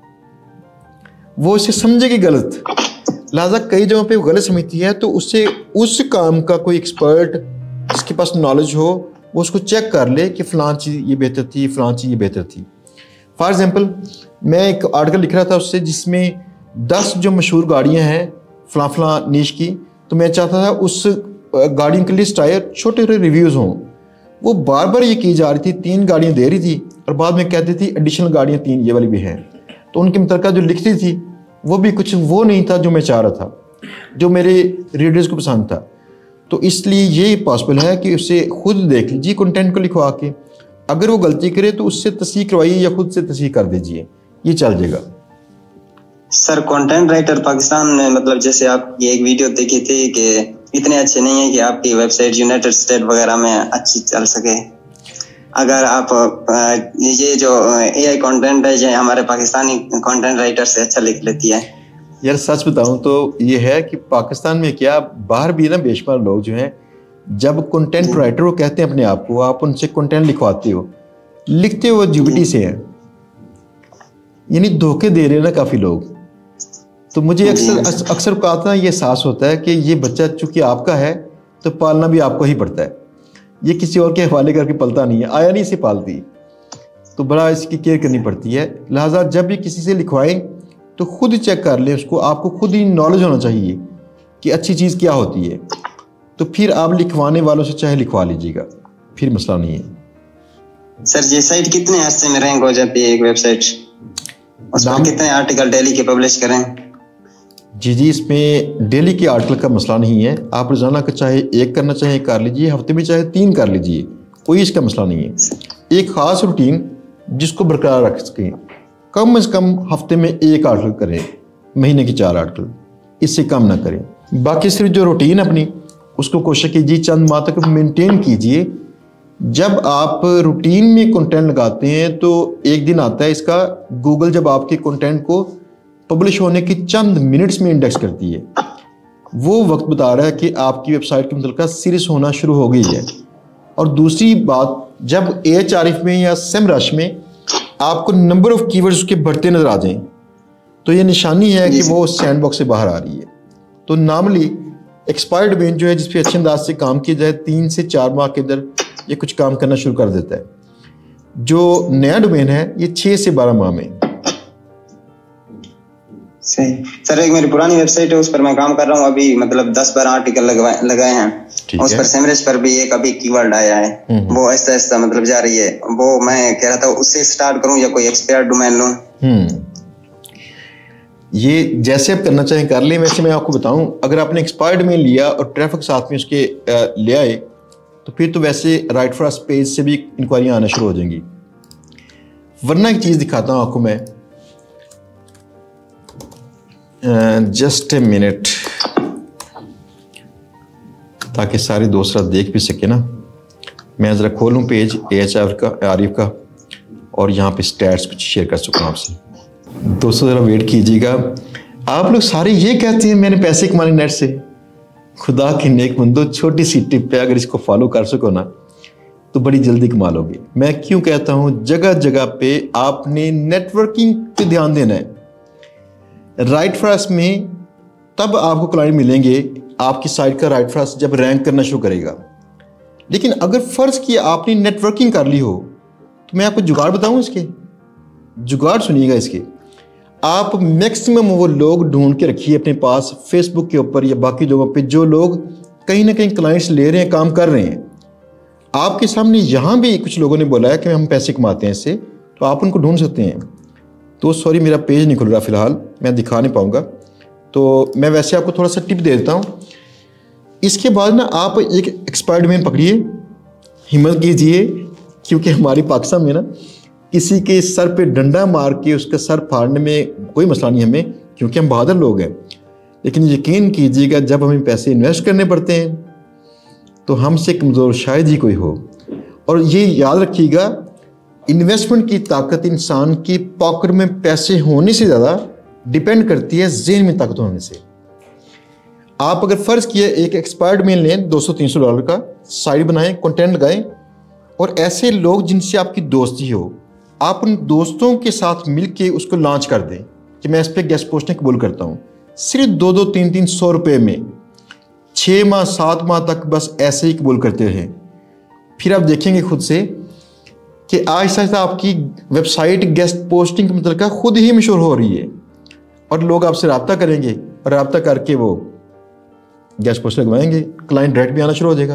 [SPEAKER 2] वो इसे समझेगी गलत। लिहाजा कई जगहों पे गलत समझती है, तो उससे उस काम का कोई एक्सपर्ट जिसके पास नॉलेज हो वो उसको चेक कर ले कि फ़लाँ चीज़ ये बेहतर थी, फ़लाँ चीज़ ये बेहतर थी। फॉर एग्ज़ाम्पल मैं एक आर्टिकल लिख रहा था उससे, जिसमें दस जो मशहूर गाड़ियाँ हैं फ़लाँ फ़लाँ नीश की, तो मैं चाहता था उस गाड़ियों की लिस्ट आए, छोटे छोटे रिव्यूज़ हों। वो बार बार ये की जा रही थी, तीन गाड़ियाँ दे रही थी और बाद में कहती थी एडिशनल गाड़ियाँ तीन ये वाली भी हैं। तो उनके मुतलका जो लिखती थी वो भी कुछ वो नहीं था जो मैं चाह रहा था, जो मेरे रीडर्स को पसंद था। तो इसलिए ये पॉसिबल है कि उसे खुद देख लीजिए कंटेंट को लिखवा के, अगर वो गलती करे तो उससे तस्दीक करवाइए या खुद से तस्दीक कर दीजिए, ये चल जाएगा।
[SPEAKER 1] सर कंटेंट राइटर पाकिस्तान में, मतलब जैसे आपकी एक वीडियो देखी थी कि इतने अच्छे नहीं है कि आपकी वेबसाइट यूनाइटेड स्टेट वगैरह में अच्छी चल सके। अगर आप ये जो एआई कंटेंट है, जो हमारे पाकिस्तानी कंटेंट राइटर से अच्छा लिख लेती है।
[SPEAKER 2] यार सच बताऊं तो ये है कि पाकिस्तान में क्या, बाहर भी ना बेशुमार लोग जो हैं, जब कंटेंट राइटर वो कहते हैं अपने आप को, आप उनसे कंटेंट लिखवाते हो, लिखते हो जीपीटी से हैं, यानी धोखे दे रहे हैं ना काफ़ी लोग। तो मुझे अक्सर अक्सर कहता है ये एहसास होता है कि ये बच्चा चूंकि आपका है तो पालना भी आपको ही पड़ता है, ये किसी और के हवाले करके पलता नहीं है, आया नहीं इसे पालती, तो बड़ा इसकी केयर करनी पड़ती है। लिहाजा जब भी किसी से लिखवाएं तो खुद चेक कर लें उसको, आपको खुद ही नॉलेज होना चाहिए कि अच्छी चीज़ क्या होती है, तो फिर आप लिखवाने वालों से चाहे लिखवा लीजिएगा, फिर मसला नहीं है।
[SPEAKER 1] सर ये साइट कितने अरसे में रैंक हो जाती है एक वेबसाइट, उस पर कितने आर्टिकल डेली के पब्लिश करें?
[SPEAKER 2] जी जी इसमें डेली के आर्टिकल का मसला नहीं है, आप रोज़ाना का चाहे एक करना चाहे कर लीजिए, हफ्ते में चाहे तीन कर लीजिए, कोई इसका मसला नहीं है। एक ख़ास रूटीन जिसको बरकरार रख सकें, कम से कम हफ्ते में एक आर्टिकल करें, महीने के चार आर्टिकल, इससे कम ना करें। बाकी सिर्फ जो रूटीन अपनी उसको कोशिश कीजिए चंद माह तक मेंटेन कीजिए। जब आप रूटीन में कंटेंट लगाते हैं तो एक दिन आता है इसका, गूगल जब आपके कंटेंट को पब्लिश होने की चंद मिनट्स में इंडेक्स करती है, वो वक्त बता रहा है कि आपकी वेबसाइट के मुतल्लिक़ सीरीज होना शुरू हो गई है। और दूसरी बात, जब एच आर एफ में या सेमरश में आपको नंबर ऑफ कीवर्ड्स उसके बढ़ते नजर आ जाएं, तो ये निशानी है कि वो सैंडबॉक्स से बाहर आ रही है। तो नॉर्मली एक्सपायर्ड डोमेन जो है, जिस पे अच्छे अंदाज से काम किया जाए, तीन से चार माह के अंदर ये कुछ काम करना शुरू कर देता है। जो नया डोमेन है ये छः से बारह माह में।
[SPEAKER 1] सही सर, एक मेरी पुरानी वेबसाइट है, उस पर मैं काम कर रहा हूँ अभी, मतलब दस बारह आर्टिकल लगाए लगाए हैं। उस पर सेमरेज पर भी एक अभी कीवर्ड आया है, वो ऐसा ऐसा मतलब जा रही है। वो मैं कह रहा था उससे स्टार्ट करूँ या कोई एक्सपायर्ड डोमेन लूँ?
[SPEAKER 2] हम्म ये जैसे आप करना चाहें कर लें। वैसे मैं आपको बताऊं, अगर आपने एक्सपायर्ड में लिया और ट्रैफिक साथ में उसके ले आए तो फिर तो वैसे राइट फॉर पेज से भी इंक्वायरियाँ आना शुरू हो जाएंगी। वरना एक चीज़ दिखाता हूँ आपको मैं, जस्ट ए मिनट, ताकि सारे दोस्त देख भी सके ना। मैं ज़रा खोलूँ पेज एच आर का आरिफ का, और यहाँ पे स्टैट्स कुछ शेयर कर सकूँ आपसे। दोस्तों ज़रा वेट कीजिएगा। आप लोग सारे ये कहते हैं मैंने पैसे कमाने नेट से। खुदा की नेक बंदो, छोटी सी टिप पे अगर इसको फॉलो कर सको ना तो बड़ी जल्दी कमा लोगे। मैं क्यों कहता हूँ, जगह जगह पे आपने नेटवर्किंग पे ध्यान देना है। राइट फॉर्स में तब आपको क्लाइंट मिलेंगे आपकी साइट का राइट फॉर्स जब रैंक करना शुरू करेगा। लेकिन अगर फ़र्ज़ किया आपने नेटवर्किंग कर ली हो, तो मैं आपको जुगाड़ बताऊँ इसके, जुगाड़ सुनिएगा इसके। आप मैक्सिमम वो लोग ढूंढ के रखिए अपने पास फेसबुक के ऊपर या बाकी जगहों पे जो लोग कहीं ना कहीं क्लाइंट्स ले रहे हैं, काम कर रहे हैं। आपके सामने यहाँ भी कुछ लोगों ने बोला है कि हम पैसे कमाते हैं इससे, तो आप उनको ढूंढ सकते हैं। तो सॉरी मेरा पेज नहीं खुल रहा फ़िलहाल, मैं दिखा नहीं पाऊँगा, तो मैं वैसे आपको थोड़ा सा टिप दे देता हूँ। इसके बाद ना आप एक एक्सपायर्ड मेल पकड़िए, हिम्मत कीजिए, क्योंकि हमारी पाकिस्तान में ना किसी के सर पे डंडा मार के उसका सर फाड़ने में कोई मसला नहीं हमें, क्योंकि हम बहादुर लोग हैं। लेकिन यकीन कीजिएगा जब हमें पैसे इन्वेस्ट करने पड़ते हैं तो हमसे कमज़ोर शायद ही कोई हो। और ये याद रखिएगा, इन्वेस्टमेंट की ताकत इंसान की पॉकेट में पैसे होने से ज़्यादा डिपेंड करती है ज़हन में ताकत होने से। आप अगर फ़र्ज़ किए एक एक्सपायर्ड मेल लें दो सौ तीन सौ डॉलर का, साइट बनाएं, कंटेंट लगाएं, और ऐसे लोग जिनसे आपकी दोस्ती हो, आप उन दोस्तों के साथ मिलके उसको लॉन्च कर दें कि मैं इस पर गेस्ट पोस्टिंग कबूल करता हूँ। सिर्फ दो दो तीन तीन सौ रुपये में छः माह सात माह तक बस ऐसे ही कबूल करते रहें। फिर आप देखेंगे खुद से कि आहिस्ता आहिस्ता आपकी वेबसाइट गेस्ट पोस्टिंग के मतलब का खुद ही मशहूर हो रही है, और लोग आपसे रब्ता करेंगे, और रब्ता करके वो गेस्ट पोस्ट लगवाएंगे, क्लाइंट डायरेक्ट भी आना शुरू हो जाएगा।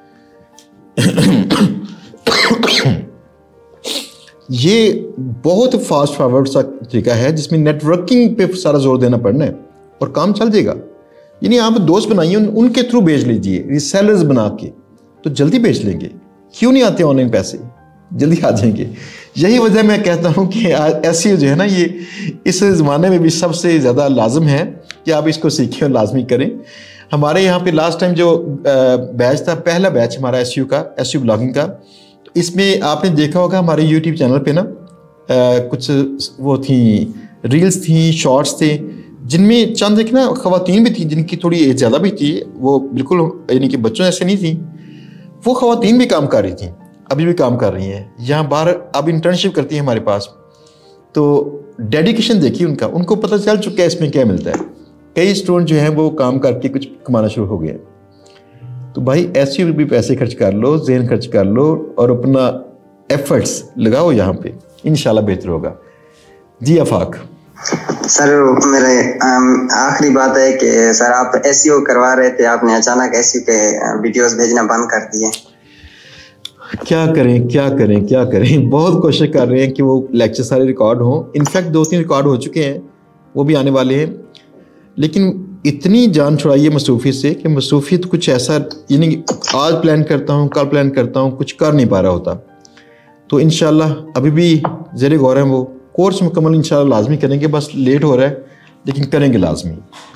[SPEAKER 2] ये बहुत फास्ट फॉरवर्ड सा तरीका है जिसमें नेटवर्किंग पे सारा जोर देना पड़ना है और काम चल जाएगा। यानी आप दोस्त बनाइए, उन, उनके थ्रू भेज लीजिए, रिसेलर्स बना के, तो जल्दी बेच लेंगे। क्यों नहीं आते ऑनलाइन पैसे, जल्दी आ जाएंगे। यही वजह मैं कहता हूँ कि ऐसी जो है ना, ये इस ज़माने में भी सबसे ज़्यादा लाजम है कि आप इसको सीखें और लाजमी करें। हमारे यहाँ पे लास्ट टाइम जो बैच था, पहला बैच हमारा एस यू का, एस यू ब्लॉगिंग का, तो इसमें आपने देखा होगा हमारे यूट्यूब चैनल पे ना आ, कुछ वो थी रील्स थी, शॉर्ट्स थे, जिनमें चंद एक ना ख़वातीन भी थी जिनकी थोड़ी एज ज़्यादा भी थी, वो बिल्कुल यानी कि बच्चों ऐसे नहीं थी, वो ख़वातीन भी काम कर रही थी, अभी भी काम कर रही हैं, यहाँ बाहर अब इंटर्नशिप करती हैं हमारे पास। तो डेडिकेशन देखिए उनका, उनको पता चल चुका है इसमें क्या मिलता है। कई स्टूडेंट जो हैं वो काम करके कुछ कमाना शुरू हो गए। तो भाई ऐसे भी पैसे खर्च कर लो, ज़हन खर्च कर लो, और अपना एफर्ट्स लगाओ यहाँ पे, इंशाल्लाह बेहतर होगा। जी आफाक
[SPEAKER 1] सर, मेरे आखिरी बात है कि सर आप एसईओ करवा रहे थे, आपने अचानक एसईओ के वीडियोस भेजना बंद कर दिए।
[SPEAKER 2] क्या करें क्या करें क्या करें, बहुत कोशिश कर रहे हैं कि वो लेक्चर सारे रिकॉर्ड हों। इनफैक्ट दो तीन रिकॉर्ड हो चुके हैं, वो भी आने वाले हैं, लेकिन इतनी जान छुड़ाई है मसरूफियत से कि मसरूफियत कुछ ऐसा, यानी आज प्लान करता हूँ, कल प्लान करता हूँ, कुछ कर नहीं पा रहा होता। तो इंशाल्लाह अभी भी ज़ेरे गौर है, वो कोर्स मुकम्मल इंशाल्लाह लाजमी करेंगे, बस लेट हो रहा है लेकिन करेंगे लाजमी।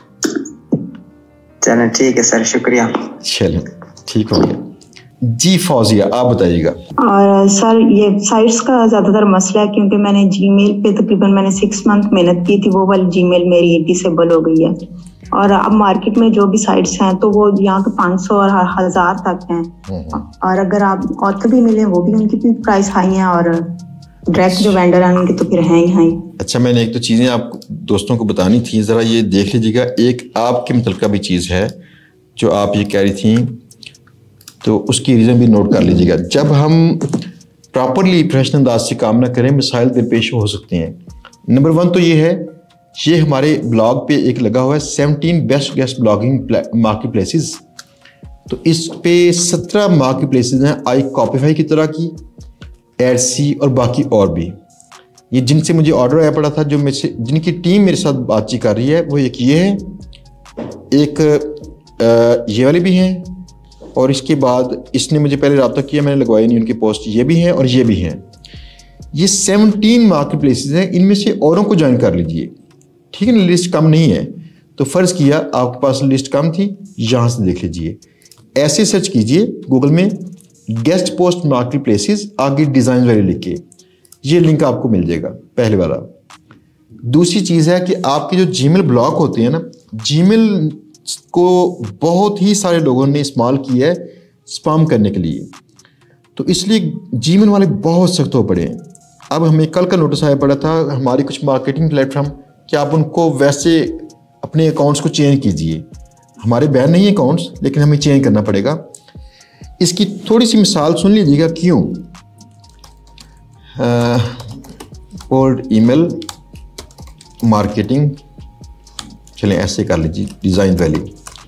[SPEAKER 1] चलें ठीक है सर, शुक्रिया।
[SPEAKER 2] चलें ठीक हो गया। जी फौजिया आप बताइएगा।
[SPEAKER 6] और सर ये साइट्स का ज़्यादातर मसला है, क्योंकि मैंने जीमेल पे तकरीबन मैंने सिक्स मंथ मेहनत की थी, वो वाली जीमेल मेरी डिसेबल हो गई है, और अब मार्केट में जो भी साइट्स हैं तो वो यहाँ के पाँच सौ और हज़ार तक हैं, और अगर आप ऑथर भी मिले वो भी उनकी भी प्राइस हाई हैं, और डायरेक्ट जो वेंडर हैं उनके तो फिर हैं ही हाई। अच्छा,
[SPEAKER 2] मैंने एक तो चीज़ें आप दोस्तों को बतानी थी, ज़रा ये देख लीजिएगा। एक आपके मतलब का भी चीज़ है जो आप ये कह रही थी, तो उसकी रीज़न भी नोट कर लीजिएगा। जब हम प्रॉपरली प्रोफेशनल अंदाज से काम ना करें, मिसाइल दरपेश हो सकते हैं। नंबर वन तो ये है, ये हमारे ब्लॉग पे एक लगा हुआ है seventeen best guest blogging market places. तो इस पे सत्रह मार्केट प्लेसेस हैं, आई कॉपीफाई की तरह की, एडसी और बाकी और भी। ये जिनसे मुझे ऑर्डर आया पड़ा था, जो मेरे से जिनकी टीम मेरे साथ बातचीत कर रही है, वो एक ये है, एक आ, ये वाले भी हैं, और इसके बाद इसने मुझे पहले रब्ता किया, मैंने लगवाई नहीं उनकी पोस्ट, ये भी हैं और ये भी हैं। ये सेवनटीन मार्केट प्लेसेस हैं, इनमें से औरों को ज्वाइन कर लीजिए, ठीक है ना। लिस्ट कम नहीं है, तो फ़र्ज़ किया आपके पास लिस्ट कम थी, यहाँ से देख लीजिए। ऐसे सर्च कीजिए गूगल में गेस्ट पोस्ट मार्केट प्लेसेस, आगे डिज़ाइन वाले लिख के, ये लिंक आपको मिल जाएगा, पहले वाला। दूसरी चीज़ है कि आपके जो जीमेल ब्लॉक होते हैं ना, जीमेल को बहुत ही सारे लोगों ने इस्तेमाल किया है स्पैम करने के लिए, तो इसलिए जीमेल वाले बहुत सख्त हो पड़े हैं। अब हमें कल का नोटिस आया पड़ा था हमारी कुछ मार्केटिंग प्लेटफॉर्म कि आप उनको वैसे अपने अकाउंट्स को चेंज कीजिए। हमारे बैन नहीं है अकाउंट्स, लेकिन हमें चेंज करना पड़ेगा। इसकी थोड़ी सी मिसाल सुन लीजिएगा क्यों। ओल्ड ईमेल मार्केटिंग, चलें ऐसे कर लीजिए, डिज़ाइन वैल्यू।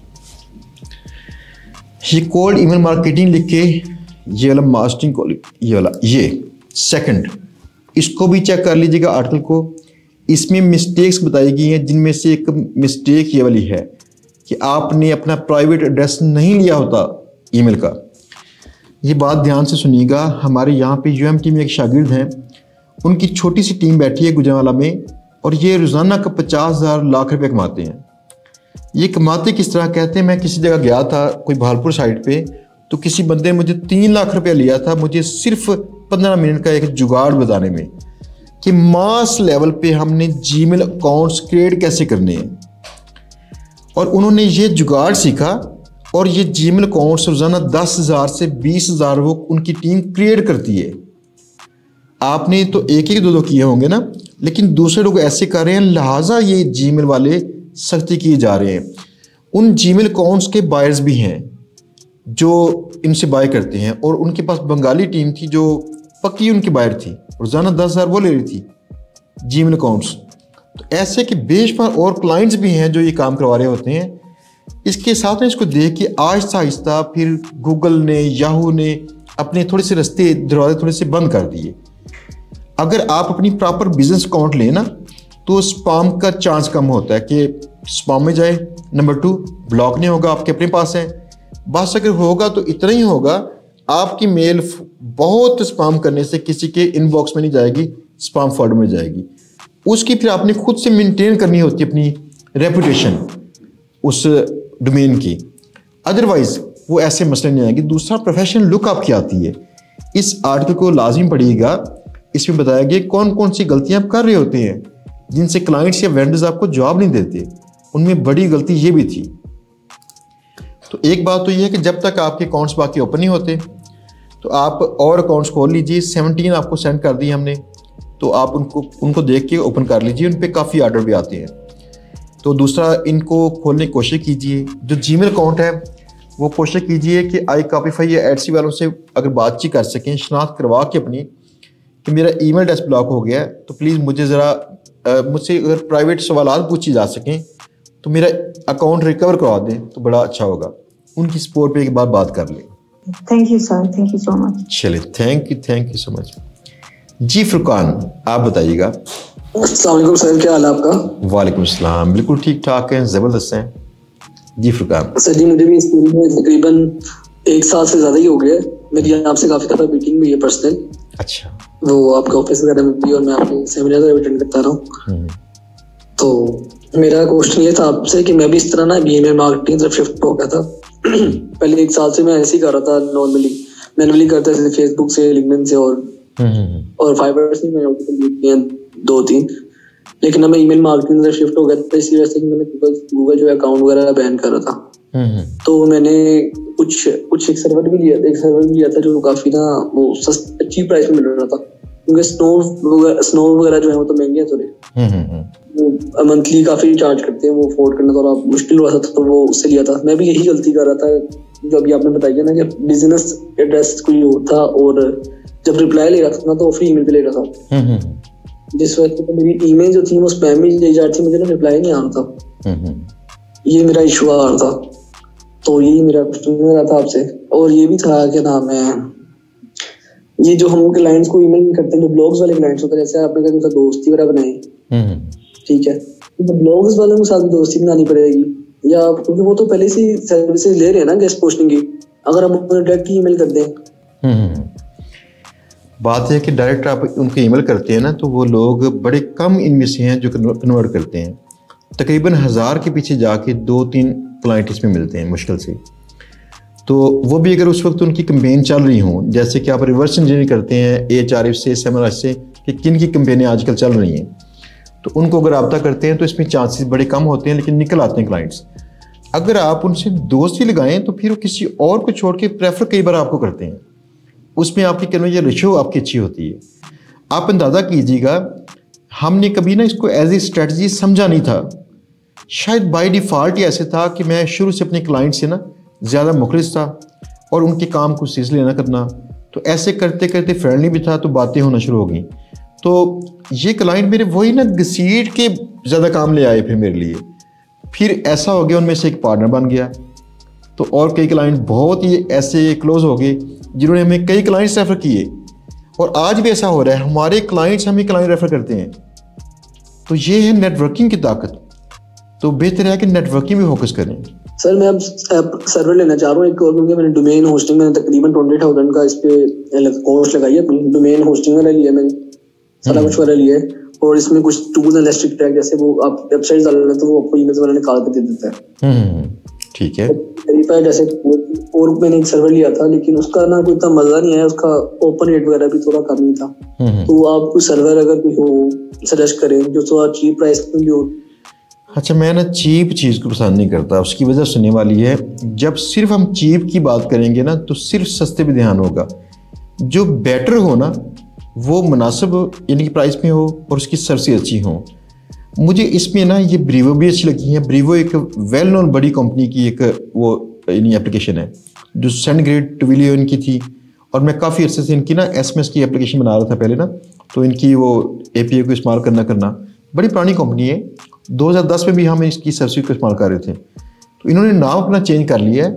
[SPEAKER 2] ये कोल्ड ईमेल मार्केटिंग लिख के ये वाला मास्टरिंग कॉल, ये वाला ये सेकंड, इसको भी चेक कर लीजिएगा आर्टिकल को। इसमें मिस्टेक्स बताई गई हैं, जिनमें से एक मिस्टेक ये वाली है कि आपने अपना प्राइवेट एड्रेस नहीं लिया होता ईमेल का। ये बात ध्यान से सुनिएगा। हमारे यहाँ पे यूएमटी में एक शागिर्द हैं, उनकी छोटी सी टीम बैठी है गुजरांवाला में, और ये रोज़ाना का पचास हज़ार लाख रुपए कमाते हैं। ये कमाते किस तरह कहते हैं, मैं किसी जगह गया था कोई भालपुर साइड पे, तो किसी बंदे ने मुझे तीन लाख रुपया लिया था, मुझे सिर्फ पंद्रह मिनट का एक जुगाड़ बताने में कि मास लेवल पे हमने जीमेल अकाउंट्स क्रिएट कैसे करने हैं। और उन्होंने ये जुगाड़ सीखा और ये जीमेल अकाउंट्स रोज़ाना दस हज़ार से बीस हज़ार वो उनकी टीम क्रिएट करती है। आपने तो एक एक दो दो किए होंगे ना, लेकिन दूसरे लोग ऐसे कर रहे हैं, लिहाजा ये जीमेल वाले सख्ती किए जा रहे हैं। उन जीमेल अकाउंट्स के बायर्स भी हैं जो इनसे बाय करते हैं, और उनके पास बंगाली टीम थी जो पक्की उनकी बायर थी, रोज़ाना दस हज़ार वो ले रही थी जीमेल अकाउंट्स। तो ऐसे कि बेशुमार और क्लाइंट्स भी हैं जो ये काम करवा रहे होते हैं। इसके साथ में इसको देख के आहिस्ता आहिस्ता फिर गूगल ने, याहू ने अपने थोड़े से रास्ते दरवाजे थोड़े से बंद कर दिए। अगर आप अपनी प्रॉपर बिजनेस अकाउंट लें ना, तो स्पैम का चांस कम होता है कि स्पैम में जाए। नंबर टू, ब्लॉक नहीं होगा, आपके अपने पास है। बस अगर होगा तो इतना ही होगा, आपकी मेल बहुत स्पैम करने से किसी के इनबॉक्स में नहीं जाएगी, स्पैम फोल्डर में जाएगी। उसकी फिर आपने खुद से मेंटेन करनी होती है अपनी रेपुटेशन उस डोमेन की, अदरवाइज वो ऐसे मसले नहीं आएंगे। दूसरा, प्रोफेशनल लुक आपकी आती है। इस आर्टिकल को लाजिम पढ़िएगा, इसमें बताया गया कौन कौन सी गलतियां आप कर रहे होते हैं जिनसे क्लाइंट्स या वेंडर्स आपको जवाब नहीं देते। उनमें बड़ी गलती ये भी थी। तो एक बात तो ये है कि जब तक आपके अकाउंट्स बाकी ओपन नहीं होते तो आप और अकाउंट्स खोल लीजिए। सेवनटीन आपको सेंड कर दिए हमने, तो आप उनको उनको देख के ओपन कर लीजिए। उन पर काफ़ी आर्डर भी आते हैं। तो दूसरा, इनको खोलने की कोशिश कीजिए। जो जीमेल अकाउंट है वो कोशिश कीजिए कि आई कापीफाई या एडसी वालों से अगर बातचीत कर सकें, शनाख्त करवा के अपनी कि मेरा ईमेल एड्रेस ब्लॉक हो गया है, तो प्लीज़ मुझे ज़रा मुझसे अगर प्राइवेट सवाल पूछी जा सकें तो मेरा अकाउंट रिकवर करवा दें तो बड़ा अच्छा होगा। उनकी सपोर्ट पे एक बार बात कर लें।
[SPEAKER 6] Thank you sir, thank you so much.
[SPEAKER 2] चलिए, thank you thank you so much. जी फुरकान, आप बताइएगा।
[SPEAKER 7] अस्सलाम वालेकुम सर, क्या हाल है आपका?
[SPEAKER 2] वालेकुम अस्सलाम, बिल्कुल ठीक ठाक हैं, ज़बरदस्त हैं। जी फुरकान।
[SPEAKER 7] सर जी, मुझे भी इस फील्ड में तकरीबन एक साल से ज़्यादा ही हो गया। मेरी आपसे काफ़ी दफ़ा मीटिंग हुई है पर्सनल।
[SPEAKER 2] अच्छा।
[SPEAKER 7] वो आपके ऑफिस वगैरह में भी, और मैं आपके सेमिनार अटेंड करता रहा हूँ। तो मेरा क्वेश्चन ये था आपसे कि मैं भी इस तरह ना ईमेल मार्केटिंग तरफ शिफ्ट हो गया था। पहले एक साल से मैं ऐसे ही कर रहा था, नॉर्मली मैनुअली करता था, फेसबुक से, लिंक्डइन से और और फाइवर से मैंने दो तीन। लेकिन अब मैं ईमेल मार्केटिंग तरफ शिफ्ट हो गया था इसी वजह से कि मैंने गूगल गूगल जो अकाउंट वगैरह बैन कर रहा था। तो मैंने कुछ कुछ एक सर्वर भी लिया था एक सर्वर भी लिया था जो काफी ना वो सस्ती अच्छी प्राइस में मिल रहा था, क्योंकि स्नो स्नो वगैरह जो है वो तो महंगे हैं थोड़े, वो मंथली काफी चार्ज करते हैं, वो अफोर्ड करना थोड़ा मुश्किल हुआ था, तो वो उससे लिया था। मैं भी यही गलती कर रहा था जो अभी आपने बताया ना कि बिजनेस एड्रेस कोई होता और जब रिप्लाई ले रहा था ना तो फ्री ईमेल पे ले रहा था, जिस वजह से मेरी ईमेल जो थी वो स्पैम में ले जा रही थी, मुझे ना रिप्लाई नहीं आ रहा था। ये मेरा इशू आ रहा था, तो यही मेरा क्वेश्चन था आपसे। और ये भी था कि नाम है ये जो हम क्लाइंट्स को ईमेल करते हैं, जो ब्लॉग्स वाले क्लाइंट्स होते हैं, जैसे आपने कभी उनका दोस्ती वगैरह बनाई, ठीक है, तो ब्लॉग्स वालों के साथ भी दोस्ती बनानी पड़ेगी, या क्योंकि वो तो पहले से सर्विसेज ले रहे हैं ना गेस्ट पोस्टिंग की, अगर हम उन्हें डायरेक्ट ईमेल कर दें।
[SPEAKER 2] बात है कि डायरेक्ट आप उनके ईमेल करते हैं ना, तो वो लोग बड़े कम इनमें से हैं जो कन्वर्ट करते हैं। तकरीबन हज़ार के पीछे जाके दो तीन क्लाइंट इसमें मिलते हैं मुश्किल से। तो वो भी अगर उस वक्त उनकी कैंपेन चल रही हों, जैसे कि आप रिवर्स इंजीनियरिंग करते हैं एच आर एफ से, सेमर से, कि किन की कैंपेनें आजकल चल रही हैं, तो उनको अगर रब्ता करते हैं तो इसमें चांसेस बड़े कम होते हैं, लेकिन निकल आते हैं क्लाइंट्स। अगर आप उनसे दोस्ती लगाएं तो फिर वो किसी और को छोड़ के प्रेफर कई बार आपको करते हैं, उसमें आपकी कन्वर्जन रेशियो आपकी अच्छी होती है। आप अंदाज़ा कीजिएगा, हमने कभी ना इसको एज ए स्ट्रेटजी समझा नहीं था, शायद बाय डिफ़ॉल्ट ही ऐसे था कि मैं शुरू से अपने क्लाइंट से ना ज़्यादा मुखलिस था और उनके काम को सीरियसली ना करना, तो ऐसे करते करते फ्रेंडली भी था, तो बातें होना शुरू हो गई। तो ये क्लाइंट मेरे वही ना घसीट के ज़्यादा काम ले आए फिर मेरे लिए। फिर ऐसा हो गया उनमें से एक पार्टनर बन गया। तो और कई क्लाइंट बहुत ही ऐसे क्लोज हो गए जिन्होंने हमें कई क्लाइंट्स रेफ़र किए, और आज भी ऐसा हो रहा है, हमारे क्लाइंट्स हमें क्लाइंट रेफ़र करते हैं। तो ये है नेटवर्किंग की ताकत। तो बेहतर है कि नेटवर्किंग में फोकस करें।
[SPEAKER 7] सर मैं अब सर्वर लेना चाह रहा हूँ एक और, क्योंकि मैंने डोमेन होस्टिंग में तकरीबन ट्वेंटी थाउजेंड का इस पे कॉस्ट लगाई है। डोमेन होस्टिंग वाला लिया मैंने, सारा कुछ वाला लिया है, और इसमें कुछ टूल्स एंड इलेक्ट्रिक ट्रैक जैसे वो आप वेबसाइट डाल रहे हैं तो वो आपको ईमेल वाला निकाल के दे देता है।
[SPEAKER 2] ठीक है।
[SPEAKER 7] वेरीफाई जैसे, और मैंने एक सर्वर लिया था लेकिन उसका ना कोई इतना मजा नहीं आया, उसका ओपन रेट वगैरह भी थोड़ा कम ही था। तो आप कोई सर्वर अगर कोई हो सजेस्ट करें जो थोड़ा चीप प्राइस में भी हो।
[SPEAKER 2] अच्छा, मैं ना चीप चीज़ को पसंद नहीं करता। उसकी वजह सुनने वाली है, जब सिर्फ हम चीप की बात करेंगे ना तो सिर्फ सस्ते पे ध्यान होगा। जो बेटर हो ना वो मुनासिब यानी कि प्राइस में हो और उसकी सर्विस अच्छी हो। मुझे इसमें ना ये ब्रीवो भी अच्छी लगी है। ब्रीवो एक वेल नोन बड़ी कंपनी की एक वो यानी एप्लीकेशन है जो सेंडग्रेड टविलियो इनकी थी, और मैं काफ़ी अर्से से इनकी ना एसएमएस की एप्लीकेशन बना रहा था पहले ना, तो इनकी वो एपीआई को इस्तेमाल करना करना बड़ी पुरानी कंपनी है। दो हज़ार दस में भी हम इसकी सर्विस को इस्तेमाल कर रहे थे, तो इन्होंने नाम अपना चेंज कर लिया है,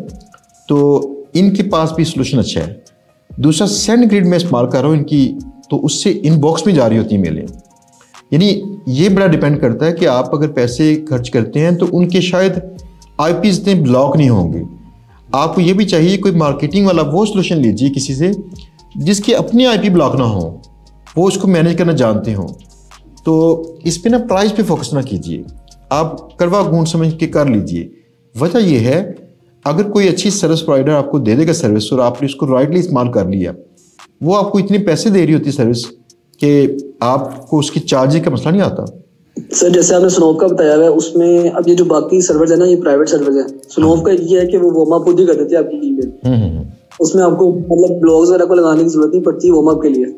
[SPEAKER 2] तो इनके पास भी सोल्यूशन अच्छा है। दूसरा सेंडग्रेड में इस्तेमाल कर रहा हूँ इनकी, तो उससे इनबॉक्स में जा रही होती हैं मेलें। यानी ये बड़ा डिपेंड करता है कि आप अगर पैसे खर्च करते हैं तो उनके शायद आईपीज़ इतने ब्लॉक नहीं होंगे। आपको ये भी चाहिए कोई मार्केटिंग वाला वो सोल्यूशन लीजिए किसी से जिसके अपने आईपी ब्लॉक ना हो, वो उसको मैनेज करना जानते हों। तो इस पे ना प्राइस पे फोकस ना कीजिए, आप करवा गूंद समझ के कर लीजिए। वजह यह है, अगर कोई अच्छी सर्विस प्रोवाइडर आपको दे देगा सर्विस और आपने उसको राइटली इस्तेमाल कर लिया, वो आपको इतने पैसे दे रही होती सर्विस कि आपको उसकी चार्जिंग का मसला नहीं आता।
[SPEAKER 7] सर जैसे आपने स्नोव का बताया हुआ है, उसमें अब ये जो बाकी सर्वर्स है ना, ये प्राइवेट सर्वर्स है। स्नोव का ये है कि वो वार्म अप खुद ही कर देते हैं आपकी ईमेल, उसमें आपको मतलब ब्लॉग्स वगैरह को लगाने की जरूरत नहीं पड़ती वार्म अप के लिए।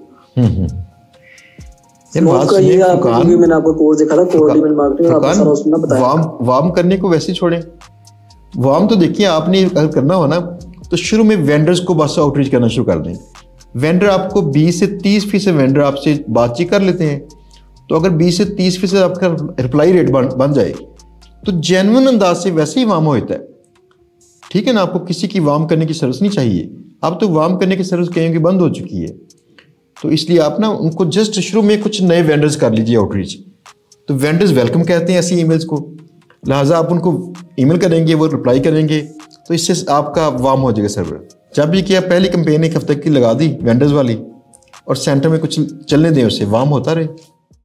[SPEAKER 7] स्नोव का ये आपको, क्योंकि मैंने आपको कोर्स देखा था कोर ईमेल मार्केटिंग, आपको सारा उसमें बताया।
[SPEAKER 2] वार्म वार्म करने को वैसे छोड़ें। वार्म तो देखिए आपने अगर करना हो ना तो शुरू में वेंडर्स को बस आउटरीच करना शुरू कर दें। वेंडर आपको बीस से तीस फीसद वेंडर आपसे बातचीत कर लेते हैं, तो अगर बीस से तीस फीसद आपका रिप्लाई रेट बन बन जाए तो जेन्युइन अंदाज से वैसे ही वार्म होता है। ठीक है ना, आपको किसी की वार्म करने की सर्विस नहीं चाहिए। अब तो वार्म करने की सर्विस कहीं की बंद हो चुकी है, तो इसलिए आप ना उनको जस्ट शुरू में कुछ नए वेंडर्स कर लीजिए आउटरीच। तो वेंडर्स वेलकम कहते हैं ऐसी ईमेल्स को, लिहाजा आप उनको ईमेल करेंगे, वो रिप्लाई करेंगे, तो इससे आपका वार्म हो जाएगा सर्वर। जब भी किया पहली कंपेन एक हफ्ते की लगा दी वेंडर्स वाली, और सेंटर में कुछ चलने दें, उससे वार्म होता रहे।